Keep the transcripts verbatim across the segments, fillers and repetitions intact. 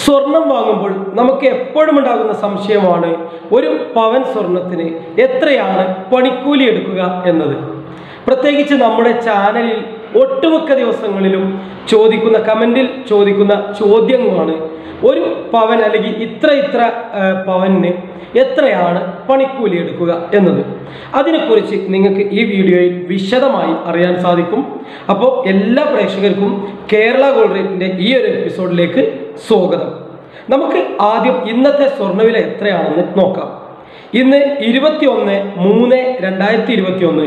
സ്വർണം വാങ്ങുമ്പോൾ നമുക്ക് എപ്പോഴും ഉണ്ടാകുന്ന സംശയമാണ് ഒരു പവൻ സ്വർണത്തിന് എത്രയാണ് പണിക്കൂലി എടുക്കുക എന്നത്. പ്രത്യേകിച്ച് നമ്മുടെ ചാനലിൽ ഒട്ടുമിക്ക ദിവസങ്ങളിലും ചോദിക്കുന്ന കമന്റിൽ ചോദിക്കുന്ന ചോദ്യങ്ങളാണ് ഒരു പവൻ അല്ലെങ്കിൽ ഇത്ര ഇത്ര പവന് എത്രയാണ് പണിക്കൂലി എടുക്കുക എന്നത്. അതിനെക്കുറിച്ച് നിങ്ങൾക്ക് ഈ വീഡിയോയിൽ വിശദമായി അറിയാൻ സാധിക്കും. അപ്പോൾ എല്ലാ പ്രേക്ഷകർക്കും കേരള ഗോൾഡ് റേറ്റിൻ്റെ ഈ ഒരു എപ്പിസോഡിലേക്ക് സ്വാഗതം. നമുക്ക് ആദ്യം ഇന്നത്തെ സ്വർണ്ണവില എത്രയാണെന്ന് നോക്കാം. ഇന്ന് ഇരുപത്തി ഒന്ന് മൂന്ന് രണ്ടായിരത്തി ഇരുപത്തി ഒന്ന്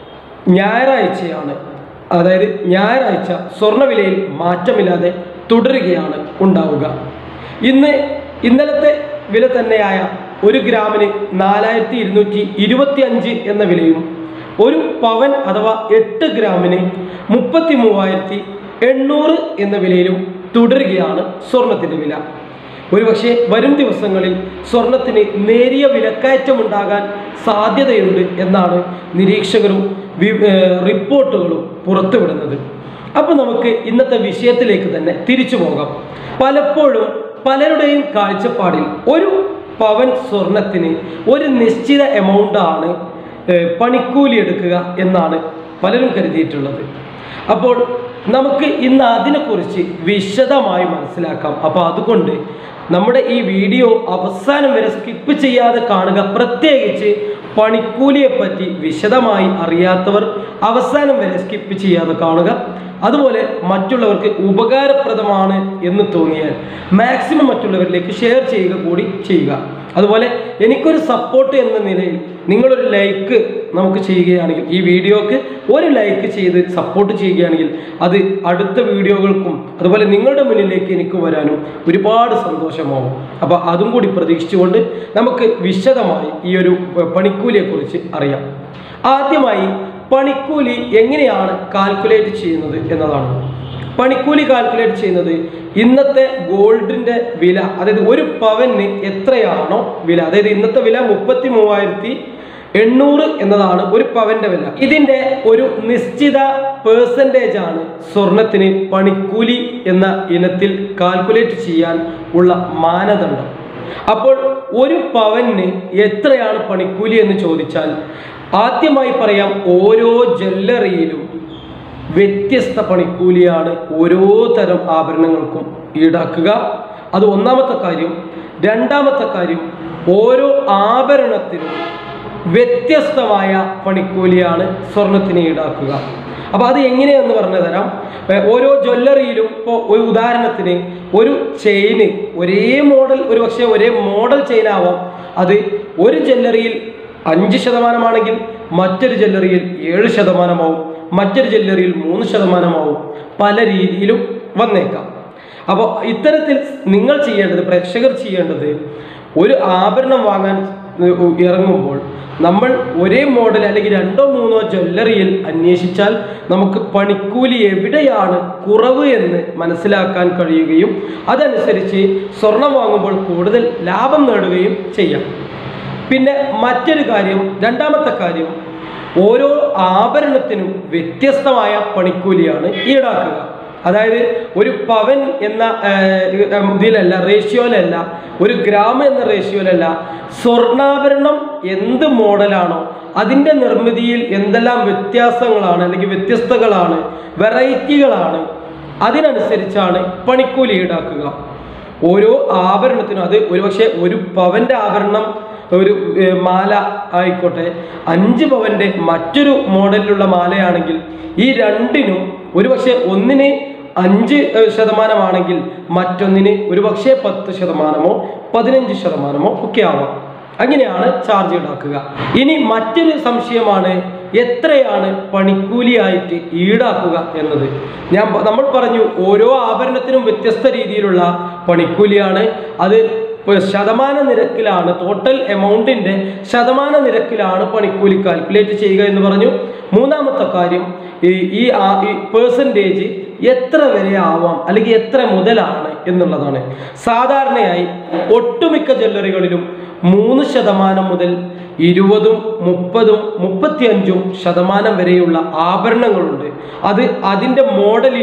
ഞായറാഴ്ചയാണ്. അതായത് ഞായറാഴ്ച സ്വർണ്ണവിലയിൽ മാറ്റമില്ലാതെ തുടരുകയാണ് ഉണ്ടാവുക. ഇന്ന് ഇന്നലത്തെ വില തന്നെയായ ഒരു ഗ്രാമിന് നാലായിരത്തി ഇരുന്നൂറ്റി ഇരുപത്തി അഞ്ച് എന്ന വിലയും ഒരു പവൻ അഥവാ എട്ട് ഗ്രാമിന് മുപ്പത്തി മൂവായിരത്തി എണ്ണൂറ് എന്ന വിലയിലും തുടരുകയാണ് സ്വർണത്തിൻ്റെ വില. ഒരുപക്ഷെ വരും ദിവസങ്ങളിൽ സ്വർണത്തിന് നേരിയ വിലക്കയറ്റമുണ്ടാകാൻ സാധ്യതയുണ്ട് എന്നാണ് നിരീക്ഷകരും റിപ്പോർട്ടുകളും പുറത്തുവിടുന്നത്. അപ്പോൾ നമുക്ക് ഇന്നത്തെ വിഷയത്തിലേക്ക് തന്നെ തിരിച്ചു പോകാം. പലപ്പോഴും പലരുടെയും കാഴ്ചപ്പാടിൽ ഒരു പവൻ സ്വർണത്തിന് ഒരു നിശ്ചിത എമൗണ്ട് ആണ് പണിക്കൂലി എടുക്കുക എന്നാണ് പലരും കരുതിയിട്ടുള്ളത്. അപ്പോൾ നമുക്ക് ഇന്ന് അതിനെക്കുറിച്ച് വിശദമായി മനസ്സിലാക്കാം. അപ്പോൾ അതുകൊണ്ട് നമ്മുടെ ഈ വീഡിയോ അവസാനം വരെ സ്കിപ്പ് ചെയ്യാതെ കാണുക. പ്രത്യേകിച്ച് പണിക്കൂലിയെ പറ്റി വിശദമായി അറിയാത്തവർ അവസാനം വരെ സ്കിപ്പ് ചെയ്യാതെ കാണുക. അതുപോലെ മറ്റുള്ളവർക്ക് ഉപകാരപ്രദമാണ് എന്ന് തോന്നിയാൽ മാക്സിമം മറ്റുള്ളവരിലേക്ക് ഷെയർ ചെയ്യുക കൂടി ചെയ്യുക. അതുപോലെ എനിക്കൊരു സപ്പോർട്ട് എന്ന നിലയിൽ നിങ്ങളൊരു ലൈക്ക് നമുക്ക് ചെയ്യുകയാണെങ്കിൽ, ഈ വീഡിയോക്ക് ഒരു ലൈക്ക് ചെയ്ത് സപ്പോർട്ട് ചെയ്യുകയാണെങ്കിൽ അത് അടുത്ത വീഡിയോകൾക്കും അതുപോലെ നിങ്ങളുടെ മുന്നിലേക്ക് എനിക്ക് വരാനും ഒരുപാട് സന്തോഷമാവും. അപ്പോൾ അതും കൂടി പ്രതീക്ഷിച്ചുകൊണ്ട് നമുക്ക് വിശദമായി ഈ ഒരു പണിക്കൂലിയെക്കുറിച്ച് അറിയാം. ആദ്യമായി പണിക്കൂലി എങ്ങനെയാണ് കാൽക്കുലേറ്റ് ചെയ്യുന്നത് എന്നതാണ്. പണിക്കൂലി കാൽക്കുലേറ്റ് ചെയ്യുന്നത് ഇന്നത്തെ ഗോൾഡിൻ്റെ വില, അതായത് ഒരു പവന് എത്രയാണോ വില, അതായത് ഇന്നത്തെ വില മുപ്പത്തി മൂവായിരത്തി എണ്ണൂറ് എന്നതാണ് ഒരു പവന്റെ വില. ഇതിൻ്റെ ഒരു നിശ്ചിത പേഴ്സൻറ്റേജ് ആണ് സ്വർണത്തിന് പണിക്കൂലി എന്ന ഇനത്തിൽ കാൽക്കുലേറ്റ് ചെയ്യാൻ ഉള്ള മാനദണ്ഡം. അപ്പോൾ ഒരു പവന് എത്രയാണ് പണിക്കൂലി എന്ന് ചോദിച്ചാൽ ആദ്യമായി പറയാം, ഓരോ ജ്വല്ലറിയിലും വ്യത്യസ്ത പണിക്കൂലിയാണ് ഓരോ തരം ആഭരണങ്ങൾക്കും ഈടാക്കുക. അത് ഒന്നാമത്തെ കാര്യം. രണ്ടാമത്തെ കാര്യം, ഓരോ ആഭരണത്തിനും വ്യത്യസ്തമായ പണിക്കൂലിയാണ് സ്വർണത്തിന് ഈടാക്കുക. അപ്പോൾ അത് എങ്ങനെയെന്ന് പറഞ്ഞു തരാം. ഓരോ ജ്വല്ലറിയിലും ഇപ്പോൾ ഒരു ഉദാഹരണത്തിന് ഒരു ചെയിന് ഒരേ മോഡൽ, ഒരു പക്ഷേ ഒരേ മോഡൽ ചെയിനാവാം, അത് ഒരു ജ്വല്ലറിയിൽ അഞ്ച് ശതമാനമാണെങ്കിൽ മറ്റൊരു ജ്വല്ലറിയിൽ ഏഴ് ശതമാനമാവും, മറ്റൊരു ജ്വല്ലറിയിൽ മൂന്ന് ശതമാനമാവും, പല രീതിയിലും വന്നേക്കാം. അപ്പോൾ ഇത്തരത്തിൽ നിങ്ങൾ ചെയ്യേണ്ടത്, പ്രേക്ഷകർ ചെയ്യേണ്ടത്, ഒരു ആഭരണം വാങ്ങാൻ ഇറങ്ങുമ്പോൾ നമ്മൾ ഒരേ മോഡൽ അല്ലെങ്കിൽ രണ്ടോ മൂന്നോ ജ്വല്ലറിയിൽ അന്വേഷിച്ചാൽ നമുക്ക് പണിക്കൂലി എവിടെയാണ് കുറവ് എന്ന് മനസ്സിലാക്കാൻ കഴിയുകയും അതനുസരിച്ച് സ്വർണം വാങ്ങുമ്പോൾ കൂടുതൽ ലാഭം നേടുകയും ചെയ്യാം. പിന്നെ മറ്റൊരു കാര്യം, രണ്ടാമത്തെ കാര്യം, ഓരോ ആഭരണത്തിനും വ്യത്യസ്തമായ പണിക്കൂലിയാണ് ഈടാക്കുക. അതായത് ഒരു പവൻ എന്ന ഇതിലല്ല, റേഷ്യോയിലല്ല, ഒരു ഗ്രാം എന്ന റേഷ്യോയിലല്ല, സ്വർണ്ണാഭരണം എന്ത് മോഡലാണോ അതിൻ്റെ നിർമ്മിതിയിൽ എന്തെല്ലാം വ്യത്യാസങ്ങളാണ് അല്ലെങ്കിൽ വ്യത്യസ്തകളാണ്, വെറൈറ്റികളാണ്, അതിനനുസരിച്ചാണ് പണിക്കൂലി ഈടാക്കുക. ഓരോ ആഭരണത്തിനും, അത് ഒരുപക്ഷെ ഒരു പവൻ്റെ ആഭരണം ഒരു മാല ആയിക്കോട്ടെ, അഞ്ച് പവൻ്റെ മറ്റൊരു മോഡലിലുള്ള മാലയാണെങ്കിൽ ഈ രണ്ടിനും ഒരുപക്ഷെ ഒന്നിന് അഞ്ച് ശതമാനമാണെങ്കിൽ മറ്റൊന്നിന് ഒരുപക്ഷെ പത്ത് ശതമാനമോ പതിനഞ്ച് ശതമാനമോ ഒക്കെ ആവാം. അങ്ങനെയാണ് ചാർജ് ഈടാക്കുക. ഇനി മറ്റൊരു സംശയമാണ്, എത്രയാണ് പണിക്കൂലിയായിട്ട് ഈടാക്കുക എന്നത്. ഞാൻ നമ്മൾ പറഞ്ഞു ഓരോ ആഭരണത്തിനും വ്യത്യസ്ത രീതിയിലുള്ള പണിക്കൂലിയാണ്. അത് ശതമാന നിരക്കിലാണ്, ടോട്ടൽ എമൗണ്ടിൻ്റെ ശതമാന നിരക്കിലാണ് പണിക്കൂലി കാൽക്കുലേറ്റ് ചെയ്യുക എന്ന് പറഞ്ഞു. മൂന്നാമത്തെ കാര്യം, ഈ ഈ പേഴ്സൻറ്റേജ് എത്ര വരെ ആവാം അല്ലെങ്കിൽ എത്ര മുതലാണ് എന്നുള്ളതാണ്. സാധാരണയായി ഒട്ടുമിക്ക ജ്വല്ലറികളിലും മൂന്ന് ശതമാനം മുതൽ ഇരുപതും മുപ്പതും മുപ്പത്തിയഞ്ചും ശതമാനം വരെയുള്ള ആഭരണങ്ങളുണ്ട്. അത് അതിൻ്റെ മോഡലിനും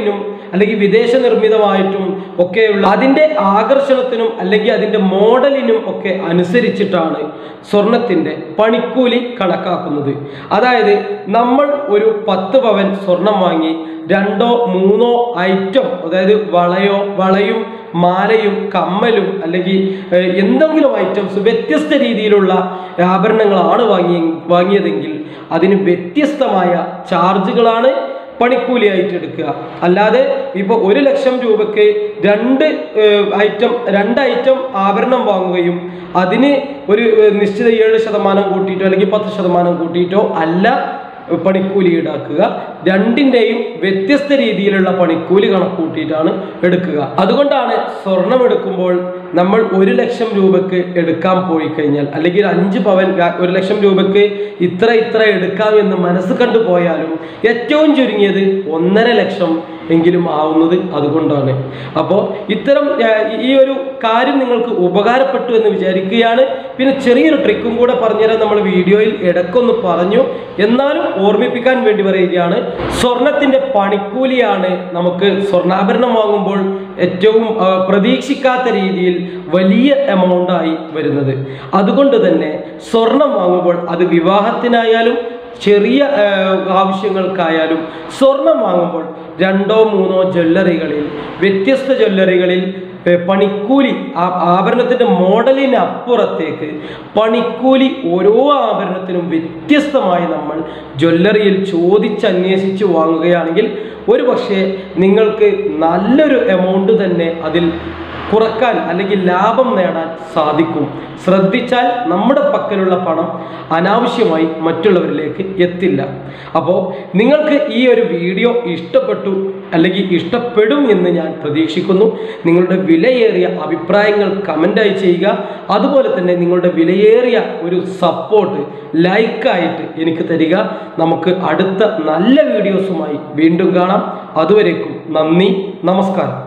അല്ലെങ്കിൽ വിദേശ നിർമ്മിതമായിട്ടും ഒക്കെയുള്ള അതിൻ്റെ ആകർഷണത്തിനും അല്ലെങ്കിൽ അതിൻ്റെ മോഡലിനും ഒക്കെ അനുസരിച്ചിട്ടാണ് സ്വർണത്തിൻ്റെ പണിക്കൂലി കണക്കാക്കുന്നത്. അതായത് നമ്മൾ ഒരു പത്ത് പവൻ സ്വർണം വാങ്ങി രണ്ടോ മൂന്നോ ഐറ്റം, അതായത് വളയോ വളയും മാലയും കമ്മലും അല്ലെങ്കിൽ എന്തെങ്കിലും ഐറ്റംസ് വ്യത്യസ്ത രീതിയിലുള്ള ആഭരണങ്ങളാണ് വാങ്ങി വാങ്ങിയതെങ്കിൽ അതിന് വ്യത്യസ്തമായ ചാർജുകളാണ് പണിക്കൂലിയായിട്ട് എടുക്കുക. അല്ലാതെ ഇപ്പോൾ ഒരു ലക്ഷം രൂപയ്ക്ക് രണ്ട് ഐറ്റം രണ്ട് ഐറ്റം ആഭരണം വാങ്ങുകയും അതിന് ഒരു നിശ്ചിത ഏഴ് ശതമാനം കൂട്ടിയിട്ടോ അല്ലെങ്കിൽ പത്ത് ശതമാനം കൂട്ടിയിട്ടോ അല്ല പണിക്കൂലി ഈടാക്കുക. രണ്ടിൻ്റെയും വ്യത്യസ്ത രീതിയിലുള്ള പണിക്കൂലി കണക്കൂട്ടിയിട്ടാണ് എടുക്കുക. അതുകൊണ്ടാണ് സ്വർണം എടുക്കുമ്പോൾ നമ്മൾ ഒരു ലക്ഷം രൂപയ്ക്ക് എടുക്കാൻ പോയി കഴിഞ്ഞാൽ അല്ലെങ്കിൽ അഞ്ച് പവൻ ഒരു ലക്ഷം രൂപയ്ക്ക് ഇത്ര ഇത്ര എടുക്കാം എന്ന് മനസ്സ് കണ്ടു പോയാലും ഏറ്റവും ചുരുങ്ങിയത് ഒന്നര ലക്ഷം എങ്കിലും ആവുന്നത് അതുകൊണ്ടാണ്. അപ്പോൾ ഇത്തരം ഈ ഒരു കാര്യം നിങ്ങൾക്ക് ഉപകാരപ്പെട്ടു എന്ന് വിചാരിക്കുകയാണ്. പിന്നെ ചെറിയൊരു ട്രിക്കും കൂടെ പറഞ്ഞുതരാൻ നമ്മൾ വീഡിയോയിൽ ഇടയ്ക്കൊന്ന് പറഞ്ഞു, എന്നാലും ഓർമ്മിപ്പിക്കാൻ വേണ്ടി പറയുകയാണ്. സ്വർണത്തിൻ്റെ പണിക്കൂലിയാണ് നമുക്ക് സ്വർണ്ണാഭരണം വാങ്ങുമ്പോൾ ഏറ്റവും പ്രതീക്ഷിക്കാത്ത രീതിയിൽ വലിയ എമൗണ്ടായി വരുന്നത്. അതുകൊണ്ട് തന്നെ സ്വർണം വാങ്ങുമ്പോൾ അത് വിവാഹത്തിനായാലും ചെറിയ ആവശ്യങ്ങൾക്കായാലും സ്വർണം വാങ്ങുമ്പോൾ രണ്ടോ മൂന്നോ ജ്വല്ലറികളിൽ വ്യത്യസ്ത ജ്വല്ലറികളിൽ പണിക്കൂലി ആഭരണത്തിൻ്റെ മോഡലിന് അപ്പുറത്തേക്ക് പണിക്കൂലി ഓരോ ആഭരണത്തിനും വ്യത്യസ്തമായി നമ്മൾ ജ്വല്ലറിയിൽ ചോദിച്ചന്വേഷിച്ച് വാങ്ങുകയാണെങ്കിൽ ഒരു പക്ഷേ നിങ്ങൾക്ക് നല്ലൊരു എമൗണ്ട് തന്നെ അതിൽ കുറക്കാൻ അല്ലെങ്കിൽ ലാഭം നേടാൻ സാധിക്കും. ശ്രദ്ധിച്ചാൽ നമ്മുടെ പക്കലുള്ള പണം അനാവശ്യമായി മറ്റുള്ളവരിലേക്ക് എത്തില്ല. അപ്പോൾ നിങ്ങൾക്ക് ഈ ഒരു വീഡിയോ ഇഷ്ടപ്പെട്ടു അല്ലെങ്കിൽ ഇഷ്ടപ്പെടും എന്ന് ഞാൻ പ്രതീക്ഷിക്കുന്നു. നിങ്ങളുടെ വിലയേറിയ അഭിപ്രായങ്ങൾ കമൻ്റായി ചെയ്യുക. അതുപോലെ തന്നെ നിങ്ങളുടെ വിലയേറിയ ഒരു സപ്പോർട്ട് ലൈക്കായിട്ട് എനിക്ക് തരിക. നമുക്ക് അടുത്ത നല്ല വീഡിയോസുമായി വീണ്ടും കാണാം. അതുവരേക്കും നന്ദി, നമസ്കാരം.